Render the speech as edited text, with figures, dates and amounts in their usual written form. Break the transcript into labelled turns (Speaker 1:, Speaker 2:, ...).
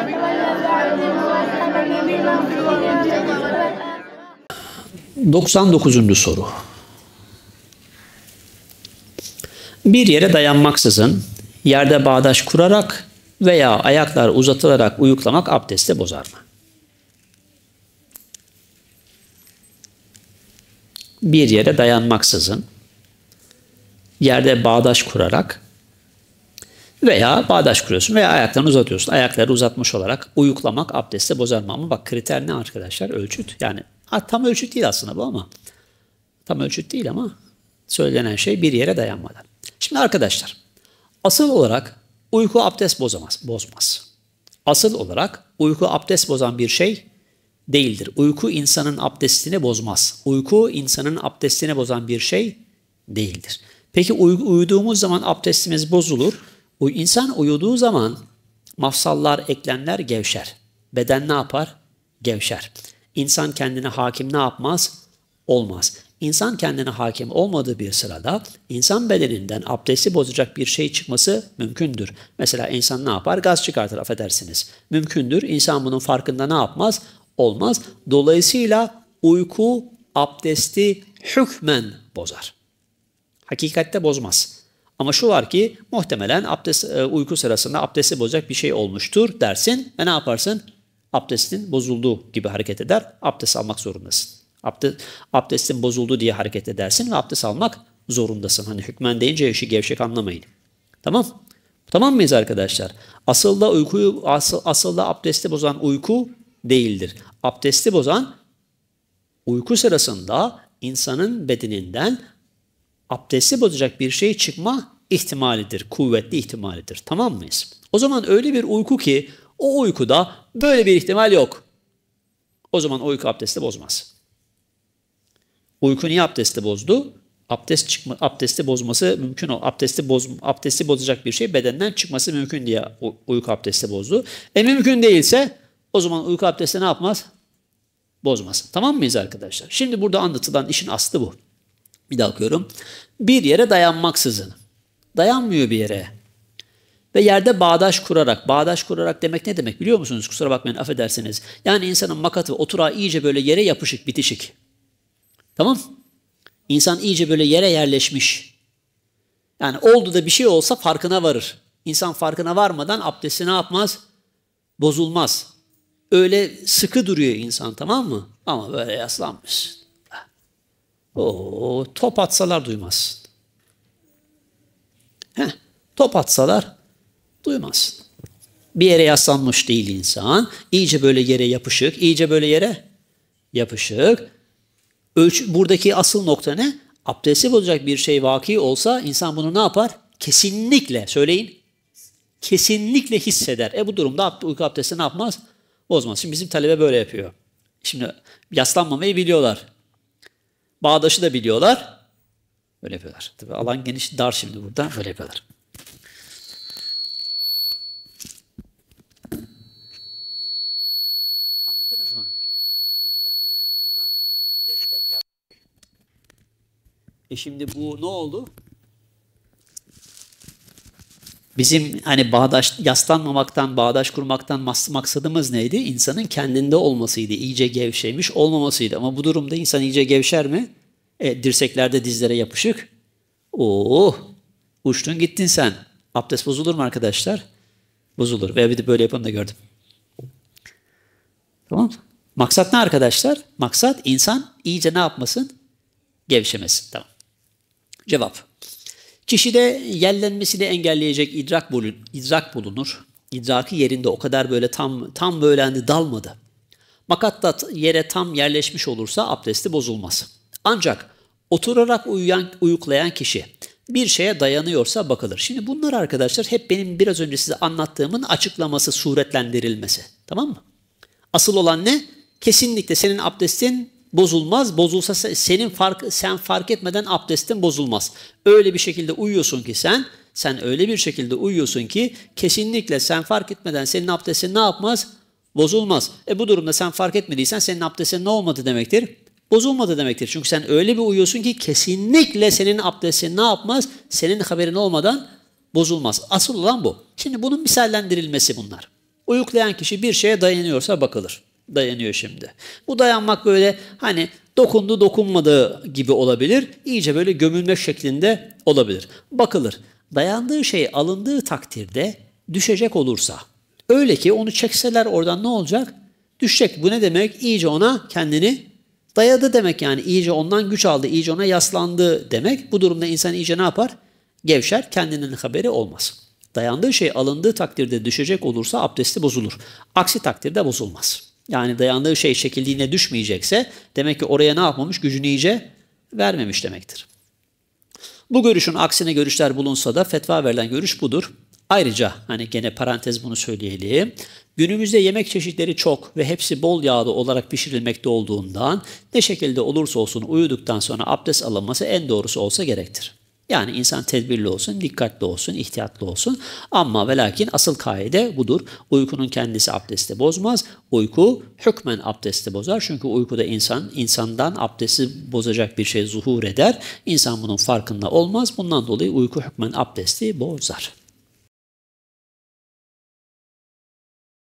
Speaker 1: ...99. soru. Bir yere dayanmaksızın yerde bağdaş kurarak veya ayaklar uzatılarak uyuklamak abdesti bozar mı? Bir yere dayanmaksızın yerde bağdaş kurarak veya bağdaş kuruyorsun veya ayaklarını uzatıyorsun. Ayakları uzatmış olarak uyuklamak abdesti bozar mı? Ama bak kriter ne arkadaşlar? Ölçüt. Yani tam ölçüt değil aslında bu ama. Tam ölçüt değil ama söylenen şey bir yere dayanmadan. Şimdi arkadaşlar asıl olarak uyku abdest bozmaz. Asıl olarak uyku abdest bozan bir şey değildir. Uyku insanın abdestini bozmaz. Uyku insanın abdestini bozan bir şey değildir. Peki uyuduğumuz zaman abdestimiz bozulur. İnsan uyuduğu zaman mafsallar, eklemler gevşer. Beden ne yapar? Gevşer. İnsan kendine hakim ne yapmaz? Olmaz. İnsan kendine hakim olmadığı bir sırada insan bedeninden abdesti bozacak bir şey çıkması mümkündür. Mesela insan ne yapar? Gaz çıkartır, affedersiniz. Mümkündür. İnsan bunun farkında ne yapmaz? Olmaz. Dolayısıyla uyku abdesti hükmen bozar. Hakikatte bozmaz. Ama şu var ki muhtemelen uyku sırasında abdesti bozacak bir şey olmuştur dersin ve ne yaparsın? Abdestin bozulduğu gibi hareket eder. Abdest almak zorundasın. Abdestin bozuldu diye hareket edersin ve abdest almak zorundasın. Hani hükmen deyince işi gevşek anlamayın. Tamam. Tamam mıyız arkadaşlar? Aslında abdesti bozan uyku değildir. Abdesti bozan uyku sırasında insanın bedeninden abdesti bozacak bir şey çıkma ihtimalidir. Kuvvetli ihtimalidir. Tamam mıyız? O zaman öyle bir uyku ki o uykuda böyle bir ihtimal yok. O zaman uyku abdesti bozmaz. Uyku niye abdesti bozdu? Abdesti bozması mümkün. Abdesti bozacak bir şey bedenden çıkması mümkün diye uyku abdesti bozdu. Mümkün değilse o zaman uyku abdesti ne yapmaz? Bozmaz. Tamam mıyız arkadaşlar? Şimdi burada anlatılan işin aslı bu. Bir daha okuyorum. Bir yere dayanmaksızın. Dayanmıyor bir yere. Ve yerde bağdaş kurarak demek ne demek biliyor musunuz? Kusura bakmayın, affedersiniz. Yani insanın makatı oturağı iyice böyle yere yapışık, bitişik. Tamam? İnsan iyice böyle yere yerleşmiş. Yani oldu da bir şey olsa farkına varır. İnsan farkına varmadan abdesti ne yapmaz? Bozulmaz. Öyle sıkı duruyor insan, tamam mı? Ama böyle yaslanmış. Top atsalar duymaz. Top atsalar duymaz. Bir yere yaslanmış değil insan. İyice böyle yere yapışık. İyice böyle yere yapışık. Buradaki asıl nokta ne? Abdesti bozacak bir şey vaki olsa insan bunu ne yapar? Kesinlikle, söyleyin. Kesinlikle hisseder. Bu durumda uyku abdesti ne yapmaz? Bozmaz. Şimdi bizim talebe böyle yapıyor. Şimdi yaslanmamayı biliyorlar. Bağdaşı da biliyorlar. Böyle yapıyorlar. Tabii alan geniş, dar şimdi burada. Böyle yapıyorlar. Anladınız mı? İki tane buradan destek. Şimdi bu ne oldu? Bizim hani yaslanmamaktan, bağdaş kurmaktan maksadımız neydi? İnsanın kendinde olmasıydı. İyice gevşemiş olmamasıydı. Ama bu durumda insan iyice gevşer mi? Dirseklerde dizlere yapışık. Uçtun gittin sen. Abdest bozulur mu arkadaşlar? Bozulur. Ve bir de böyle yapanı da gördüm. Tamam. Maksat ne arkadaşlar? Maksat insan iyice ne yapmasın? Gevşemesin. Tamam. Cevap. Kişide yellenmesini engelleyecek idrak bulunur. İdraki yerinde o kadar böyle tam böyle hani dalmadı. Makat yere tam yerleşmiş olursa abdesti bozulmaz. Ancak oturarak uyuklayan kişi bir şeye dayanıyorsa bakılır. Şimdi bunlar arkadaşlar hep benim biraz önce size anlattığımın açıklaması, suretlendirilmesi. Tamam mı? Asıl olan ne? Kesinlikle senin abdestin bozulmaz. Bozulsa sen fark etmeden abdestin bozulmaz. Öyle bir şekilde uyuyorsun ki sen öyle bir şekilde uyuyorsun ki kesinlikle sen fark etmeden senin abdestin ne yapmaz? Bozulmaz. Bu durumda sen fark etmediysen senin abdestin ne olmadı demektir? Bozulmadı demektir. Çünkü sen öyle bir uyuyorsun ki kesinlikle senin abdestin ne yapmaz? Senin haberin olmadan bozulmaz. Asıl olan bu. Şimdi bunun misallendirilmesi bunlar. Uyuklayan kişi bir şeye dayanıyorsa bakılır. Dayanıyor şimdi. Bu dayanmak böyle hani dokundu dokunmadığı gibi olabilir. İyice böyle gömülme şeklinde olabilir. Bakılır. Dayandığı şey alındığı takdirde düşecek olursa. Öyle ki onu çekseler oradan ne olacak? Düşecek. Bu ne demek? İyice ona kendini dayadı demek yani. İyice ondan güç aldı, iyice ona yaslandı demek. Bu durumda insan iyice ne yapar? Gevşer, kendinin haberi olmaz. Dayandığı şey alındığı takdirde düşecek olursa abdesti bozulur. Aksi takdirde bozulmaz. Yani dayandığı şey çekildiğine düşmeyecekse demek ki oraya ne yapmamış? Gücünü iyice vermemiş demektir. Bu görüşün aksine görüşler bulunsa da fetva verilen görüş budur. Ayrıca hani gene parantez bunu söyleyelim. Günümüzde yemek çeşitleri çok ve hepsi bol yağlı olarak pişirilmekte olduğundan ne şekilde olursa olsun uyuduktan sonra abdest alınması en doğrusu olsa gerektir. Yani insan tedbirli olsun, dikkatli olsun, ihtiyatlı olsun. Ama ve lakin asıl kaide budur. Uykunun kendisi abdesti bozmaz. Uyku hükmen abdesti bozar. Çünkü uykuda insandan abdesti bozacak bir şey zuhur eder. İnsan bunun farkında olmaz. Bundan dolayı uyku hükmen abdesti bozar.